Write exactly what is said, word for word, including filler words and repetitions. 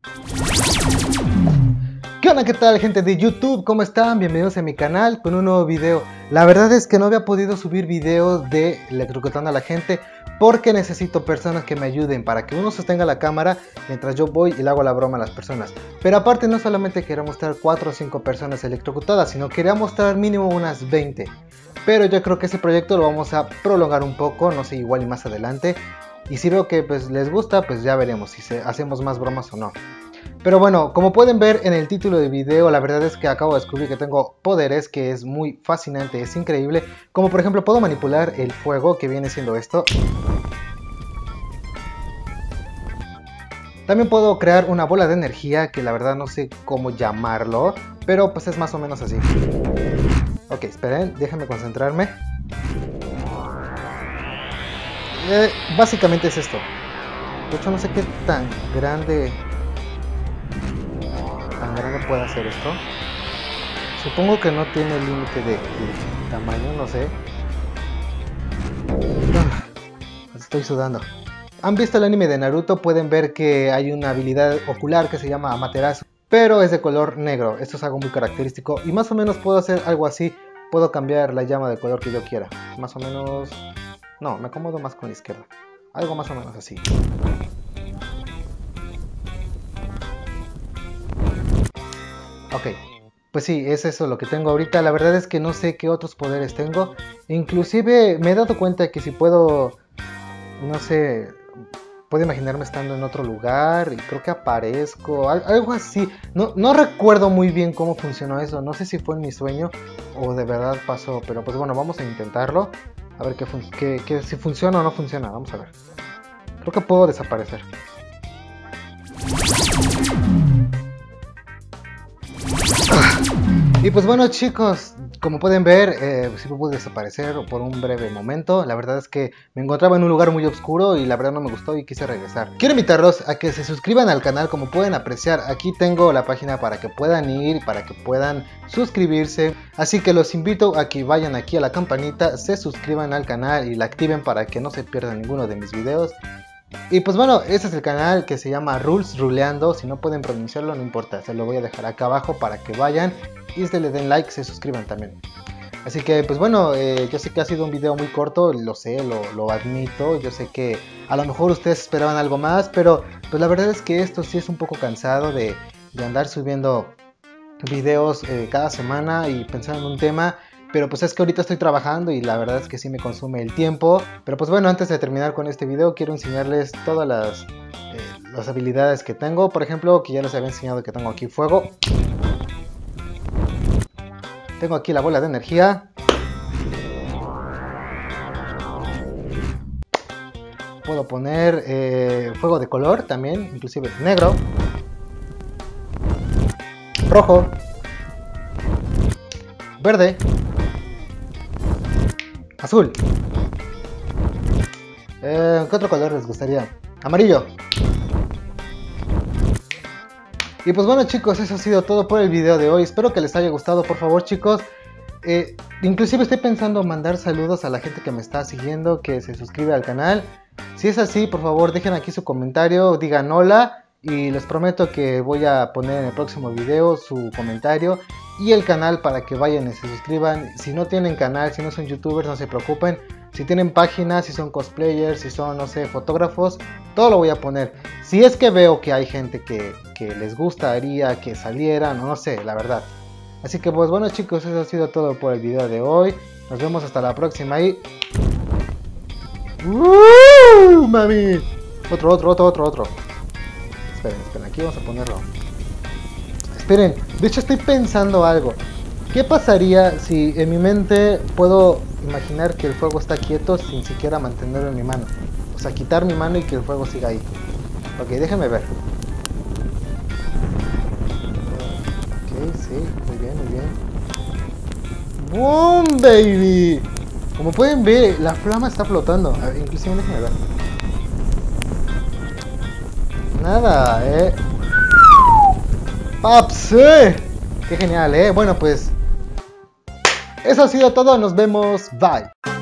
¿Qué onda? ¿Qué tal, gente de YouTube? ¿Cómo están? Bienvenidos a mi canal con un nuevo video. La verdad es que no había podido subir videos de electrocutando a la gente porque necesito personas que me ayuden para que uno sostenga la cámara mientras yo voy y le hago la broma a las personas. Pero aparte no solamente quería mostrar cuatro o cinco personas electrocutadas, sino quería mostrar mínimo unas veinte. Pero yo creo que ese proyecto lo vamos a prolongar un poco, no sé, igual y más adelante. Y si veo que pues les gusta, pues ya veremos si se, hacemos más bromas o no. Pero bueno, como pueden ver en el título del video, la verdad es que acabo de descubrir que tengo poderes que es muy fascinante, es increíble. Como por ejemplo puedo manipular el fuego, que viene siendo esto. También puedo crear una bola de energía, que la verdad no sé cómo llamarlo, pero pues es más o menos así. Ok, esperen, déjenme concentrarme. Eh, básicamente es esto. De hecho no sé qué tan grande... tan grande puede hacer esto. Supongo que no tiene límite de, de tamaño, no sé. Ah, estoy sudando. ¿Han visto el anime de Naruto? Pueden ver que hay una habilidad ocular que se llama Amaterasu, pero es de color negro. Esto es algo muy característico y más o menos puedo hacer algo así. Puedo cambiar la llama de color que yo quiera. Más o menos... no, me acomodo más con la izquierda. Algo más o menos así. Ok, pues sí, es eso lo que tengo ahorita. La verdad es que no sé qué otros poderes tengo. Inclusive me he dado cuenta que si puedo, no sé, puedo imaginarme estando en otro lugar y creo que aparezco, algo así. No, no recuerdo muy bien cómo funcionó eso. No sé si fue en mi sueño o de verdad pasó. Pero pues bueno, vamos a intentarlo. A ver qué, qué, qué, si funciona o no funciona. Vamos a ver. Creo que puedo desaparecer. Y pues bueno, chicos, como pueden ver, eh, sí me pude desaparecer por un breve momento. La verdad es que me encontraba en un lugar muy oscuro y la verdad no me gustó y quise regresar. Quiero invitarlos a que se suscriban al canal. Como pueden apreciar, aquí tengo la página para que puedan ir, para que puedan suscribirse. Así que los invito a que vayan aquí a la campanita, se suscriban al canal y la activen para que no se pierdan ninguno de mis videos. Y pues bueno, este es el canal que se llama Rules Ruleando. Si no pueden pronunciarlo, no importa, se lo voy a dejar acá abajo para que vayan y se le den like, se suscriban también. Así que pues bueno, eh, yo sé que ha sido un video muy corto, lo sé, lo, lo admito. Yo sé que a lo mejor ustedes esperaban algo más, pero pues la verdad es que esto sí es un poco cansado de, de andar subiendo videos eh, cada semana y pensar en un tema. Pero pues es que ahorita estoy trabajando y la verdad es que sí me consume el tiempo. Pero pues bueno, antes de terminar con este video quiero enseñarles todas las, eh, las habilidades que tengo. Por ejemplo, que ya les había enseñado que tengo aquí fuego. Tengo aquí la bola de energía. Puedo poner eh, fuego de color también, inclusive negro, rojo, verde, azul. Eh, ¿Qué otro color les gustaría? Amarillo. Y pues bueno, chicos, eso ha sido todo por el video de hoy. Espero que les haya gustado. Por favor, chicos, eh, inclusive estoy pensando mandar saludos a la gente que me está siguiendo, que se suscribe al canal. Si es así, por favor, dejen aquí su comentario, digan hola. Y les prometo que voy a poner en el próximo video su comentario y el canal para que vayan y se suscriban. Si no tienen canal, si no son youtubers, no se preocupen. Si tienen páginas, si son cosplayers, si son, no sé, fotógrafos, todo lo voy a poner. Si es que veo que hay gente que, que les gustaría que salieran, no sé, la verdad. Así que pues bueno, chicos, eso ha sido todo por el video de hoy. Nos vemos hasta la próxima y... ¡Uh, mami! Otro, otro, otro, otro, otro. Esperen, esperen, aquí vamos a ponerlo. Esperen, de hecho estoy pensando algo. ¿Qué pasaría si en mi mente puedo imaginar que el fuego está quieto sin siquiera mantenerlo en mi mano? O sea, quitar mi mano y que el fuego siga ahí. Ok, déjenme ver. Ok, sí, muy bien, muy bien. ¡Boom, baby! Como pueden ver, la flama está flotando. A ver, inclusive déjenme ver. Nada, eh. ¡Paps! ¡Eh! ¡Qué genial, eh! Bueno, pues... eso ha sido todo, nos vemos, bye.